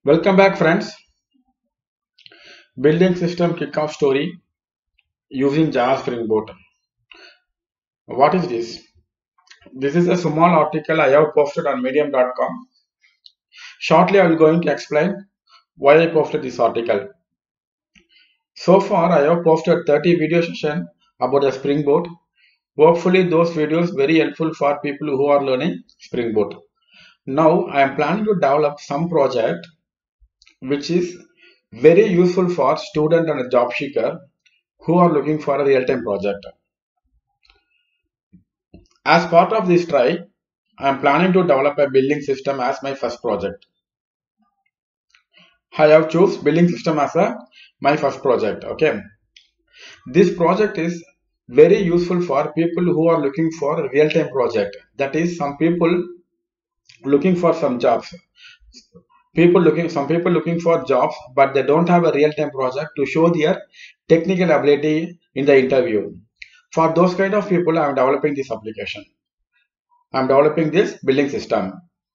Welcome back, friends. Building system kickoff story using Java Spring Boot. What is this? This is a small article I have posted on medium.com. Shortly, I will going to explain why I posted this article. So far, I have posted 30 video sessions about the Spring Boot. Hopefully, those videos very helpful for people who are learning Spring Boot. Now, I am planning to develop some project which is very useful for student and a job seeker who are looking for a real-time project. As part of this try, I am planning to develop a building system as my first project. I have choose building system as my first project. Okay, this project is very useful for people who are looking for a real-time project. That is, some people looking for some jobs. Some people looking for jobs, but they don't have a real-time project to show their technical ability in the interview. For those kind of people, I am developing this application. I am developing this building system.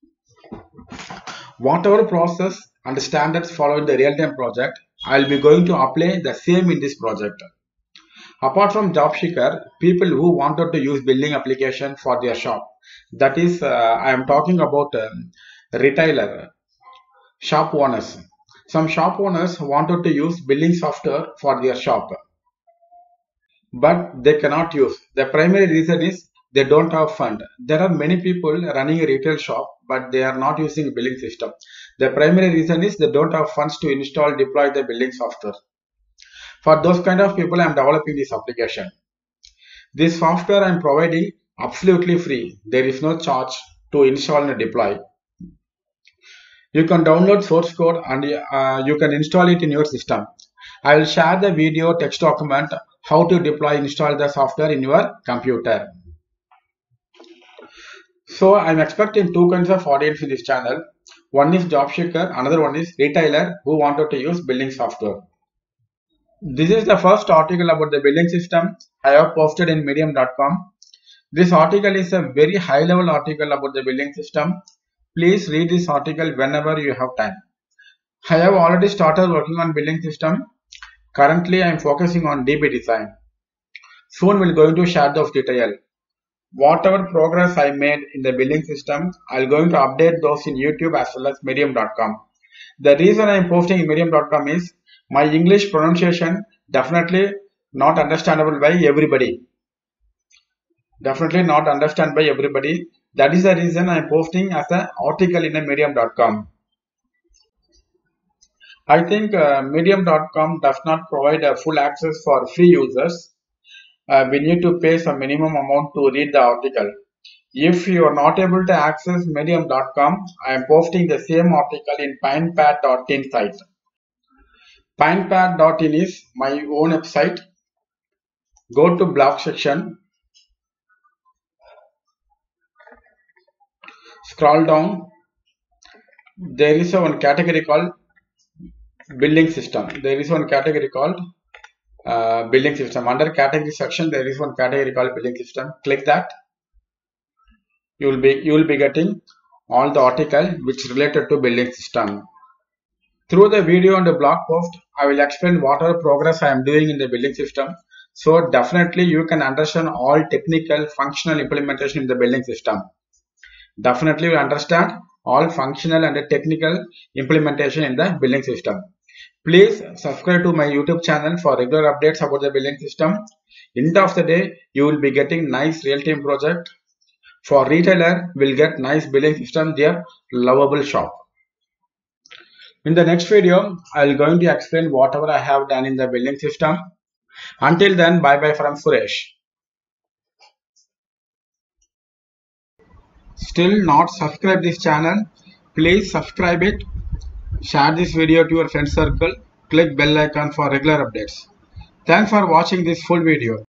Whatever process and standards followed in the real-time project, I will be going to apply the same in this project. Apart from job seeker, people who wanted to use building application for their shop. That is, I am talking about retailer. Shop owners. Some shop owners wanted to use building software for their shop, but they cannot use. The primary reason is they don't have fund. There are many people running a retail shop, but they are not using a billing system. The primary reason is they don't have funds to install, deploy the building software. For those kind of people, I am developing this application. This software I am providing absolutely free. There is no charge to install and deploy. You can download source code and you can install it in your system. I will share the video text document how to deploy install the software in your computer. So I am expecting two kinds of audience in this channel. One is job seeker, another one is retailer who wanted to use building software. This is the first article about the building system I have posted in medium.com. This article is a very high level article about the building system. Please read this article whenever you have time. I have already started working on building system. Currently, I am focusing on DB design. Soon we are going to share those details. Whatever progress I made in the building system, I am going to update those in YouTube as well as medium.com. The reason I am posting in medium.com is my English pronunciation definitely not understandable by everybody. Definitely not understand by everybody. That is the reason I am posting as an article in a medium.com. I think medium.com does not provide a full access for free users. We need to pay some minimum amount to read the article. If you are not able to access medium.com, I am posting the same article in pinepad.in site. Pinepad.in is my own website. Go to blog section. Scroll down. There is one category called building system. There is one category called building system. Under category section, there is one category called building system. Click that. You will be getting all the article which related to building system. Through the video and the blog post, I will explain whatever progress I am doing in the building system. So definitely you can understand all technical functional implementation in the building system. Definitely you understand all functional and technical implementation in the building system. Please subscribe to my YouTube channel for regular updates about the building system. End of the day, you will be getting nice real-time project. For retailer, will get nice building system, their lovable shop. In the next video, I will going to explain whatever I have done in the building system. Until then, bye bye from Suresh. Still not subscribe this channel, please subscribe it, share this video to your friend circle, click bell icon for regular updates. Thanks for watching this full video.